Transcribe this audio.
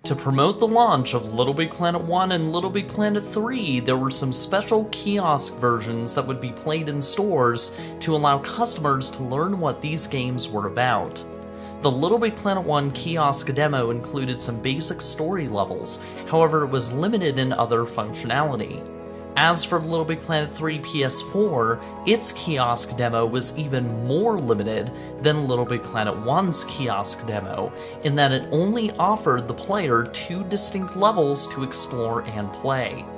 To promote the launch of LittleBigPlanet 1 and LittleBigPlanet 3, there were some special kiosk versions that would be played in stores to allow customers to learn what these games were about. The LittleBigPlanet 1 kiosk demo included some basic story levels, however it was limited in other functionality. As for LittleBigPlanet 3 PS4, its kiosk demo was even more limited than LittleBigPlanet 1's kiosk demo, in that it only offered the player 2 distinct levels to explore and play.